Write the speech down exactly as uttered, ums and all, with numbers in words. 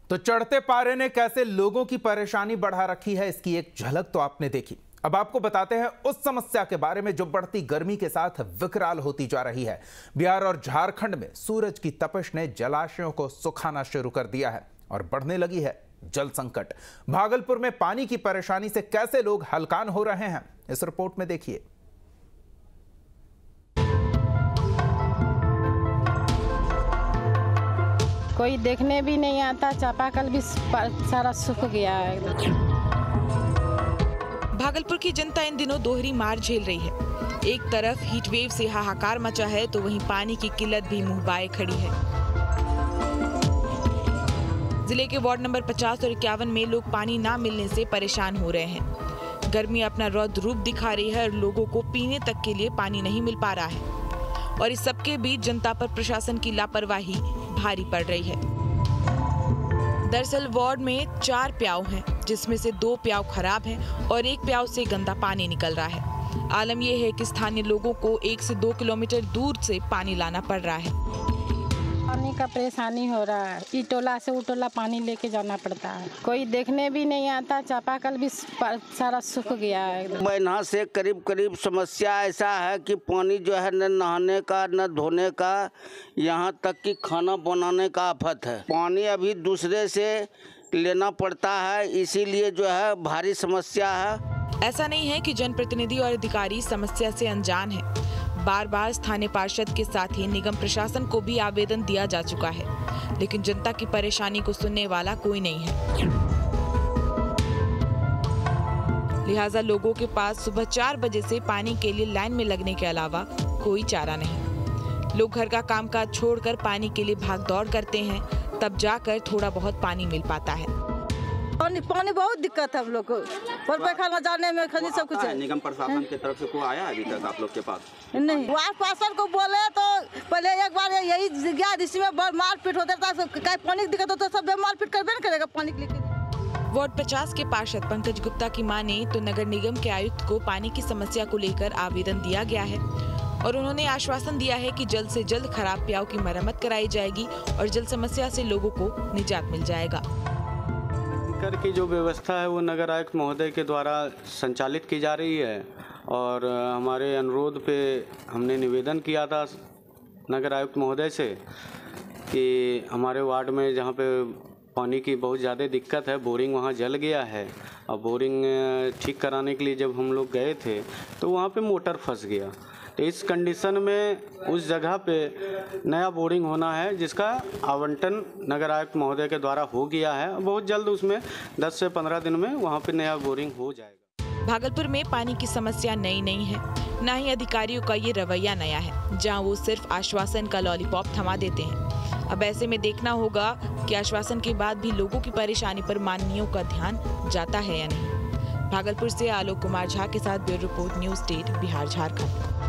तो चढ़ते पारे ने कैसे लोगों की परेशानी बढ़ा रखी है, इसकी एक झलक तो आपने देखी। अब आपको बताते हैं उस समस्या के बारे में जो बढ़ती गर्मी के साथ विकराल होती जा रही है। बिहार और झारखंड में सूरज की तपिश ने जलाशयों को सुखाना शुरू कर दिया है और बढ़ने लगी है जल संकट। भागलपुर में पानी की परेशानी से कैसे लोग हलकान हो रहे हैं, इस रिपोर्ट में देखिए। कोई देखने भी नहीं आता, चापाकल भी सारा सूख गया है। भागलपुर की जनता इन दिनों दोहरी मार झेल रही है। एक तरफ हीट वेव से हाहाकार मचा है तो वहीं पानी की किल्लत भी मुंह बाए खड़ी है। जिले के वार्ड नंबर पचास और इक्यावन में लोग पानी ना मिलने से परेशान हो रहे हैं। गर्मी अपना रौद्र रूप दिखा रही है और लोगों को पीने तक के लिए पानी नहीं मिल पा रहा है और इस सबके बीच जनता पर प्रशासन की लापरवाही भारी पड़ रही है। दरअसल वार्ड में चार प्याऊ हैं, जिसमें से दो प्याऊ खराब हैं और एक प्याऊ से गंदा पानी निकल रहा है। आलम यह है कि स्थानीय लोगों को एक से दो किलोमीटर दूर से पानी लाना पड़ रहा है। पानी का परेशानी हो रहा है, इटोला से उटोला पानी लेके जाना पड़ता है। कोई देखने भी नहीं आता, चापाकल भी सारा सूख गया है। महीना से करीब करीब समस्या ऐसा है कि पानी जो है न नहाने का न धोने का, यहाँ तक कि खाना बनाने का आफत है। पानी अभी दूसरे से लेना पड़ता है, इसीलिए जो है भारी समस्या है। ऐसा नहीं है कि जनप्रतिनिधि और अधिकारी समस्या से अनजान है। बार बार स्थानीय पार्षद के साथ ही निगम प्रशासन को भी आवेदन दिया जा चुका है, लेकिन जनता की परेशानी को सुनने वाला कोई नहीं है। लिहाजा लोगों के पास सुबह चार बजे से पानी के लिए लाइन में लगने के अलावा कोई चारा नहीं। लोग घर का कामकाज छोड़कर पानी के लिए भाग दौड़ करते हैं, तब जाकर थोड़ा बहुत पानी मिल पाता है। पानी पानी बहुत दिक्कत है हम लोग को, पर पैखाना जाने में खनी सब कुछ है। निगम प्रशासन की तरफ से कोई आया अभी तक आप लोग के पास? नहीं, वार्ड पार्षद को बोले तो पहले एक बार यही गया, इसमें मारपीट होता था, कहीं पानी की दिक्कत होता सब मारपीट करबे न करेगा पानी के लिए। वार्ड पचास के पार्षद पंकज गुप्ता की माने तो नगर निगम के आयुक्त को पानी की समस्या को लेकर आवेदन दिया गया है और उन्होंने आश्वासन दिया है कि जल्द से जल्द खराब प्याऊ की मरम्मत कराई जाएगी और जल समस्या से लोगों को निजात मिल जाएगा। कर की जो व्यवस्था है वो नगर आयुक्त महोदय के द्वारा संचालित की जा रही है और हमारे अनुरोध पे हमने निवेदन किया था नगर आयुक्त महोदय से कि हमारे वार्ड में जहाँ पे पानी की बहुत ज़्यादा दिक्कत है, बोरिंग वहाँ जल गया है और बोरिंग ठीक कराने के लिए जब हम लोग गए थे तो वहाँ पे मोटर फंस गया। तो इस कंडीशन में उस जगह पे नया बोरिंग होना है, जिसका आवंटन नगर आयुक्त महोदय के द्वारा हो गया है। बहुत जल्द उसमें दस से पंद्रह दिन में वहाँ पे नया बोरिंग हो जाएगा। भागलपुर में पानी की समस्या नई नहीं है, न ही अधिकारियों का ये रवैया नया है, जहाँ वो सिर्फ आश्वासन का लॉलीपॉप थमा देते हैं। अब ऐसे में देखना होगा कि आश्वासन के बाद भी लोगों की परेशानी पर माननीयों का ध्यान जाता है या नहीं। भागलपुर से आलोक कुमार झा के साथ bureau report, news state, Bihar Jharkhand.